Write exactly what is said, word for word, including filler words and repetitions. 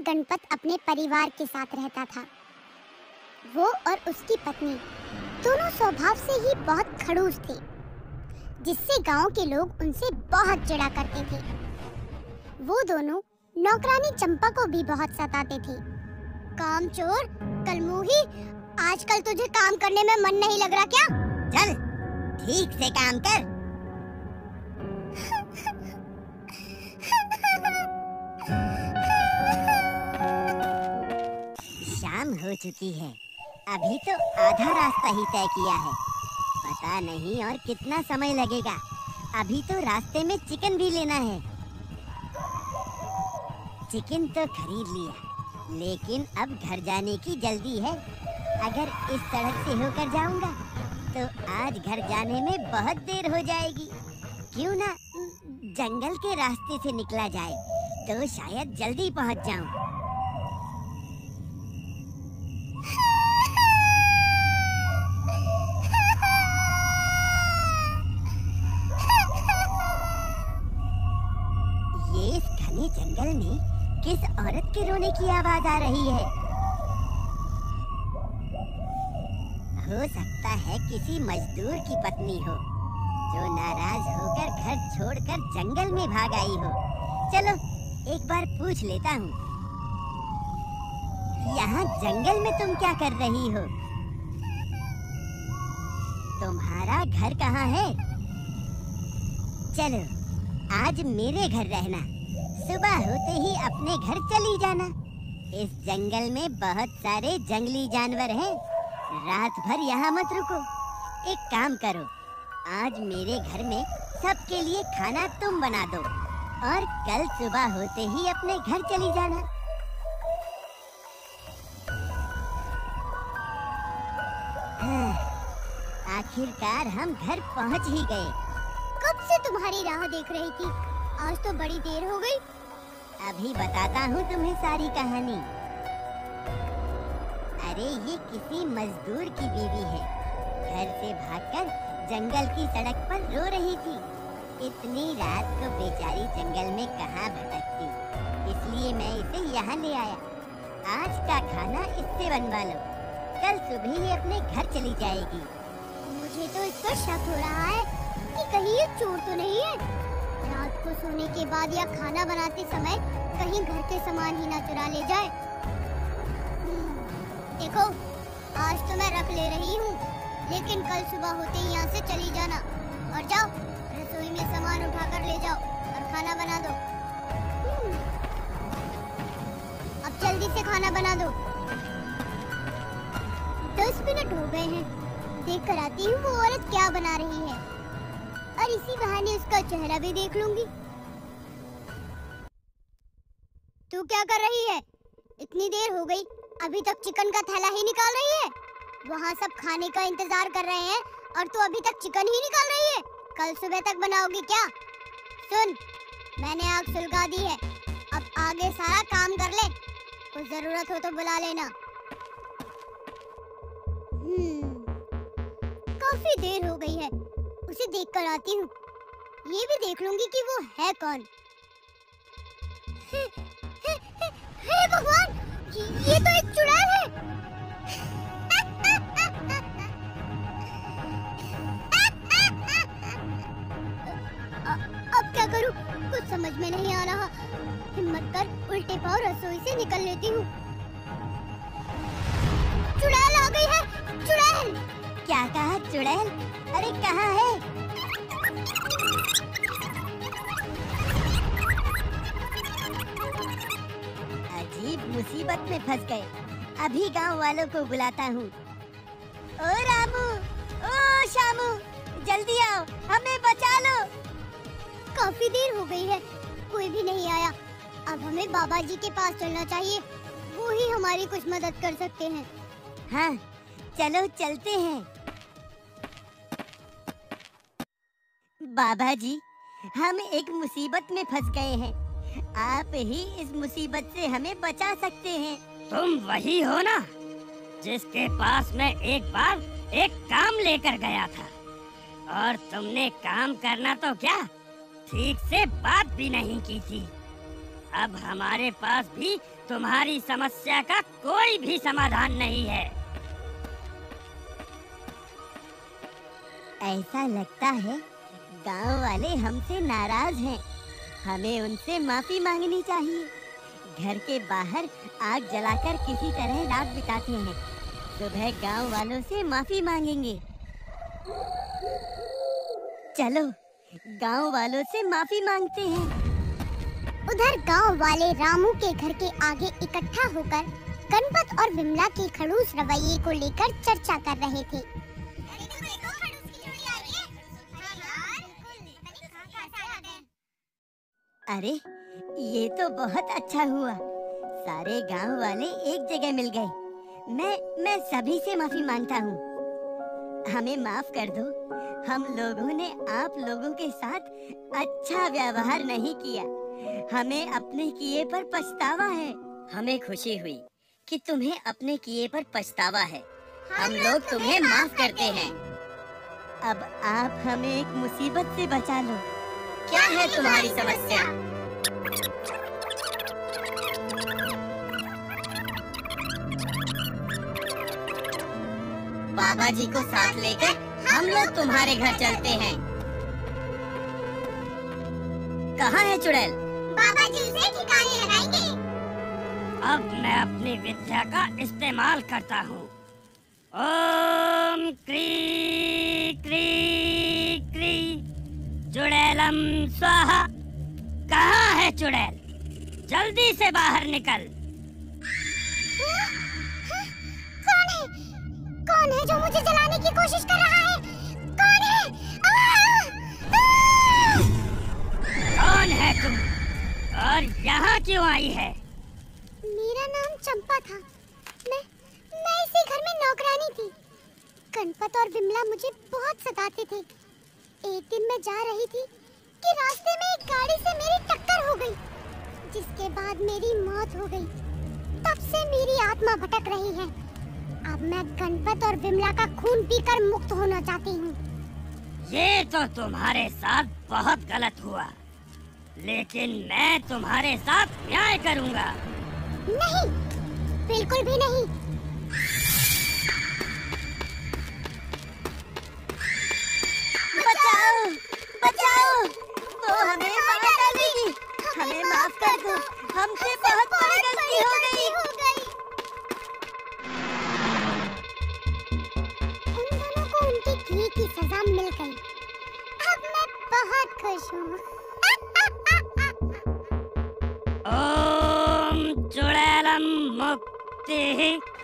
गणपत अपने परिवार के साथ रहता था। वो और उसकी पत्नी दोनों स्वभाव से ही बहुत खड़ूस थे, जिससे गांव के लोग उनसे बहुत चिढ़ा करते थे। वो दोनों नौकरानी चंपा को भी बहुत सताते थे। कामचोर, कलमुही, आजकल तुझे काम करने में मन नहीं लग रहा क्या? चल ठीक से काम कर। शाम हो चुकी है, अभी तो आधा रास्ता ही तय किया है। पता नहीं और कितना समय लगेगा। अभी तो रास्ते में चिकन भी लेना है। चिकन तो खरीद लिया, लेकिन अब घर जाने की जल्दी है। अगर इस सड़क से होकर जाऊंगा तो आज घर जाने में बहुत देर हो जाएगी। क्यों ना जंगल के रास्ते से निकला जाए तो शायद जल्दी पहुंच जाऊं। ये इस घने जंगल में किस औरत के रोने की आवाज आ रही है? हो सकता है किसी मजदूर की पत्नी हो, जो नाराज होकर घर छोड़कर जंगल में भाग आई हो। चलो एक बार पूछ लेता हूँ। यहाँ जंगल में तुम क्या कर रही हो? तुम्हारा घर कहाँ है? चलो आज मेरे घर रहना, सुबह होते ही अपने घर चली जाना। इस जंगल में बहुत सारे जंगली जानवर हैं, रात भर यहाँ मत रुको। एक काम करो, आज मेरे घर में सबके लिए खाना तुम बना दो और कल सुबह होते ही अपने घर चली जाना। हाँ, आखिरकार हम घर पहुँच ही गए। कब से तुम्हारी राह देख रही थी, आज तो बड़ी देर हो गई। अभी बताता हूँ तुम्हें सारी कहानी। अरे ये किसी मजदूर की बीवी है, घर से भागकर जंगल की सड़क पर रो रही थी। इतनी रात को बेचारी जंगल में कहाँ भटकती, इसलिए मैं इसे यहाँ ले आया। आज का खाना इससे बनवा लो, कल सुबह ही अपने घर चली जाएगी। मुझे तो इस पर शक हो रहा है कि कहीं ये चोर तो नहीं है। रात को सोने के बाद या खाना बनाते समय कहीं घर के सामान ही ना चुरा ले जाए। देखो, आज तो मैं रख ले रही हूँ, लेकिन कल सुबह होते ही यहाँ से चली जाना। और जाओ रसोई में सामान उठा कर ले जाओ और खाना बना दो। अब जल्दी से खाना बना दो। दस मिनट हो गए हैं, देख कर आती हूँ वो औरत क्या बना रही है, और इसी बहाने उसका चेहरा भी देख लूंगी। तू क्या कर रही है? इतनी देर हो गई, अभी तक चिकन का थैला ही निकाल रही है। वहाँ सब खाने का इंतजार कर रहे हैं और तू अभी तक चिकन ही निकाल रही है। कल सुबह तक बनाओगी क्या? सुन, मैंने आग सुलगा दी है, अब आगे सारा काम कर ले, कुछ जरूरत हो तो बुला लेना। हम्म, काफी देर हो गई है, उसे देख कर आती हूँ। ये भी देख लूंगी कि वो है कौन। हे, हे, हे, हे भगवान, ये तो एक चुड़ैल है। अब क्या करूँ, कुछ समझ में नहीं आ रहा। हिम्मत कर उल्टे पांव रसोई से निकल लेती हूँ। चुड़ैल आ गई है। चुड़ैल! क्या कहा चुड़ैल? अरे कहाँ है? अजीब मुसीबत में फंस गए। अभी गांव वालों को बुलाता हूँ। ओ रामू, ओ शामू, जल्दी आओ, हमें बचा लो। काफी देर हो गई है, कोई भी नहीं आया। अब हमें बाबा जी के पास चलना चाहिए, वो ही हमारी कुछ मदद कर सकते हैं। हाँ, चलो चलते हैं। बाबा जी, हम एक मुसीबत में फंस गए हैं, आप ही इस मुसीबत से हमें बचा सकते हैं। तुम वही हो ना, जिसके पास मैं एक बार एक काम लेकर गया था, और तुमने काम करना तो क्या, ठीक से बात भी नहीं की थी। अब हमारे पास भी तुम्हारी समस्या का कोई भी समाधान नहीं है। ऐसा लगता है गांव वाले हमसे नाराज हैं। हमें उनसे माफी मांगनी चाहिए। घर के बाहर आग जलाकर किसी तरह रात बिताते हैं। सुबह गांव वालों से माफी मांगेंगे। चलो गांव वालों से माफी मांगते हैं। उधर गांव वाले रामू के घर के आगे इकट्ठा होकर गणपत और विमला के खड़ूस रवैये को लेकर चर्चा कर रहे थे। अरे ये तो बहुत अच्छा हुआ। सारे गांव वाले एक जगह मिल गए। मैं मैं सभी से माफी मांगता हूँ। हमें माफ कर दो। हम लोगों ने आप लोगों के साथ अच्छा व्यवहार नहीं किया। हमें अपने किए पर पछतावा है। हमें खुशी हुई कि तुम्हें अपने किए पर पछतावा है। हम लोग तुम्हें माफ करते हैं। अब आप हमें एक मुसीबत से बचा लो। क्या है तुम्हारी समस्या? बाबा जी को साथ लेकर हम लोग तुम्हारे घर चलते हैं। कहाँ है चुड़ैल? बाबा जी उसे ठिकाने लगाएंगे। अब मैं अपनी विद्या का इस्तेमाल करता हूँ। ओम क्री क्री क्री चुड़ैलम स्वाहा। कहाँ है चुड़ैल? जल्दी से बाहर निकल। कौन है? कौन है जो मुझे जलाने की कोशिश कर रहा है? कौन है? आ! आ! कौन है तुम? और यहाँ क्यों आई है? मेरा नाम चंपा था। मैं मैं इसी घर में नौकरानी थी। गणपत और विमला मुझे बहुत सताते थे। एक दिन मैं जा रही थी कि रास्ते में एक गाड़ी से मेरी टक्कर हो गई, जिसके बाद मेरी मौत हो गई। तब से मेरी आत्मा भटक रही है। अब मैं गणपत और विमला का खून पीकर मुक्त होना चाहती हूँ। ये तो तुम्हारे साथ बहुत गलत हुआ, लेकिन मैं तुम्हारे साथ न्याय करूँगा। नहीं, बिल्कुल भी नहीं। बचाओ, बचाओ, वो हमें मार डालेगी। हमें माफ कर दो। हमसे बहुत बड़ी गलती हो गई। उन दोनों को उनकी की की सजा मिल गई। अब मैं बहुत खुश हूँ। ओम चुड़ैलम मुक्ति